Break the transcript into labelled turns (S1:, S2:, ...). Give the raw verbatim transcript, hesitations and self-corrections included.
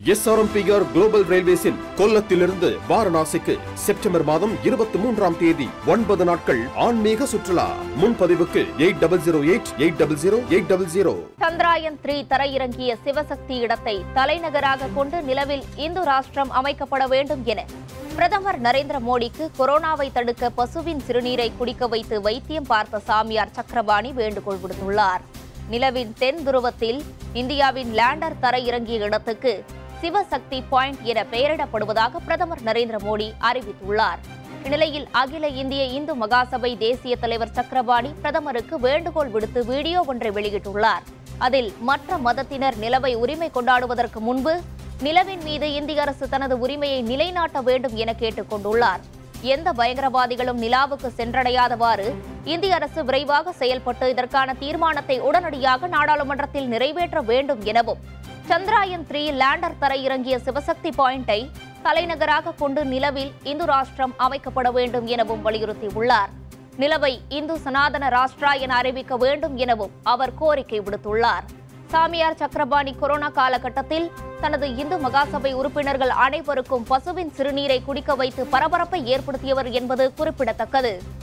S1: S R M P R global ரயில்வேஸின் கொல்லத்திலிருந்து வாரணாசிக்கு செப்டம்பர் மாதம் இருபத்தி மூன்றாம் தேதி ஒன்பது நாட்கள் ஆன்மீக சுற்றுலா. முன்பதிவுக்கு eight double zero eight eight double zero eight double zero.
S2: Chandrayaan three தரையிறங்கிய சிவசக்தி இடத்தை தலைநகராக கொண்டு நிலவில் இந்து ராஷ்டிரம் அமைக்கப்பட வேண்டும் என பிரதமர் நரேந்திர மோடிக்கு கொரோனாவை தடுக்க பசுவின் சிறுநீரை குடிக்க வைத்து வைத்தியம் பார்த்த சாமியார் சக்கரபாணி வேண்டுகோள் விடுத்துள்ளார். நிலவின் தென் துருவத்தில் இந்தியாவின் லேண்டர் தரையிறங்கிய இடத்துக்கு சிவசக்தி பாயிண்ட் என பெயரிடப்படுவதாக பிரதமர் நரேந்திர மோடி அறிவித்துள்ளார். இந்நிலையில் அகில இந்திய இந்து மகாசபை தேசிய தலைவர் சக்கரபாணி பிரதமருக்கு வேண்டுகோள் விடுத்து வீடியோ ஒன்றை வெளியிட்டுள்ளார். அதில் மற்ற மதத்தினர் நிலவை உரிமை கொண்டாடுவதற்கு முன்பு நிலவின் மீது இந்திய அரசு தனது உரிமையை நிலைநாட்ட வேண்டும் என கேட்டுக் கொண்டுள்ளார். எந்த பயங்கரவாதிகளும் நிலாவுக்கு சென்றடையாதவாறு இந்திய அரசு விரைவாக செயல்பட்டு இதற்கான தீர்மானத்தை உடனடியாக நாடாளுமன்றத்தில் நிறைவேற்ற வேண்டும் எனவும் சந்திராயன் த்ரீ லேண்டர் தரையிறங்கிய சிவசக்தி பாயிண்டை தலைநகராக கொண்டு நிலவில் இந்து ராஷ்டிரம் அமைக்கப்பட வேண்டும் எனவும் வலியுறுத்தியுள்ளார். நிலவை இந்து சனாதன ராஷ்டிரா என அறிவிக்க வேண்டும் எனவும் அவர் கோரிக்கை விடுத்துள்ளார். சாமியார் சக்கரபாணி கொரோனா காலகட்டத்தில் தனது இந்து மகாசபை உறுப்பினர்கள் அனைவருக்கும் பசுவின் சிறுநீரை குடிக்க வைத்து பரபரப்பை ஏற்படுத்தியவர் என்பது குறிப்பிடத்தக்கது.